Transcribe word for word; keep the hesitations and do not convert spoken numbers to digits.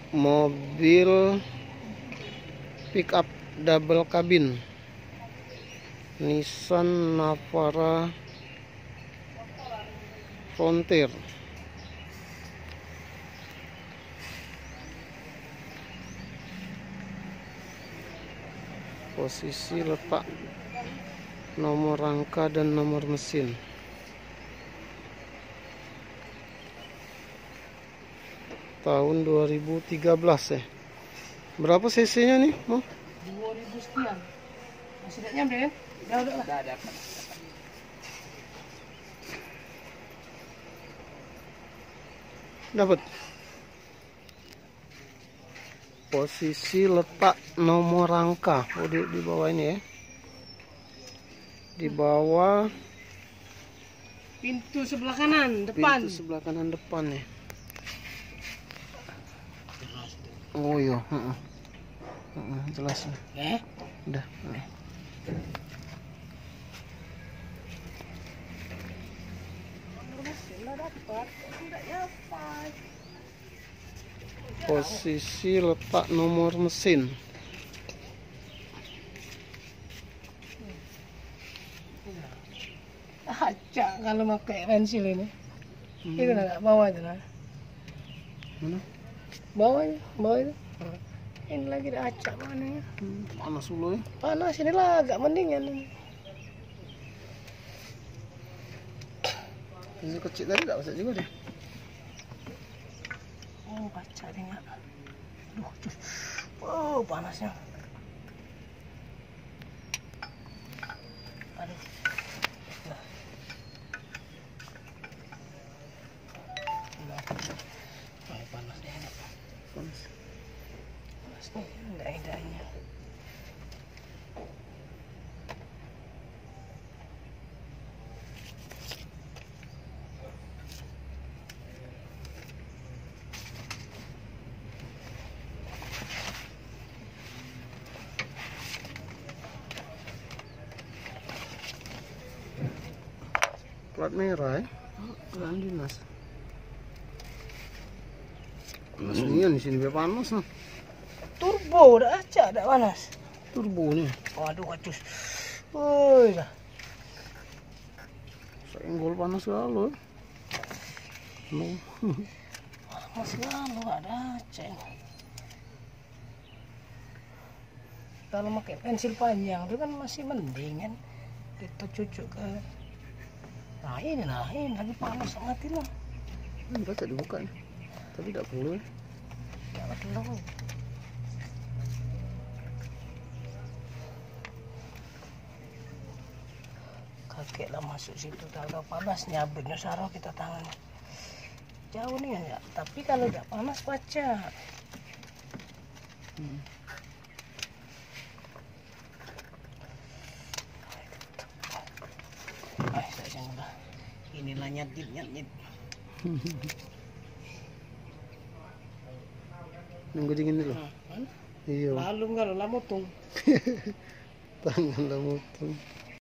mobil pickup double cabin Nissan Navara Frontier. Posisi letak nomor rangka dan nomor mesin. Tahun dua ribu tiga belas ya. Berapa cc-nya nih, Mo? dua ribu sekian. Masih ada nyampe kan? Udah, udah lah. Udah ada. Dapat. Posisi letak nomor rangka. Oh, di, di bawah ini ya. Di bawah Pintu sebelah kanan depan. Pintu sebelah kanan depan ya. Oh iya, heeh. Heeh, jelas. Eh? Udah. Heeh. Posisi letak nomor mesin. Acak kalau pakai pensil ini. Hmm. Itu enggak bawah itu nah. Mana? Bawahnya, bawah itu. Ini lagi ada acak mana ya? Hmm, panas dulu ya. Panas ini lah agak mendingan ini. Ini kecil tadi enggak usah juga deh. Oh, kaca dia enggak. Aduh, cus. Oh, panasnya. Aduh. Nah. Nah. Panas deh. Panas. Panas nih, enggak indahnya. Plat merah ya. Plat dinas. Panas nih di sini biar panas nah. Turbo udah acak, udah panas. Turbonya. Waduh, kacus. Woi dah. Senggol panas lalu. No. Masih lalu ada acak. Kalau pakai pensil panjang itu kan masih mending kan. Kita cucuk ke. Nah ini nah ini lagi panas mati lah. Ini baca dibuka nih. Tapi tidak perlu ya. Tidak perlu. Kakek lah masuk situ, kalau panas nyabutnya sarah kita tangan. Jauh nih ya, tapi kalau tidak panas baca. Hmm. Ah, saya udah. Inilah nyadit nyadit. Nunggu dingin dulu. Hmm. Iya. Lalu kalau lamutung. Tangan lamutung.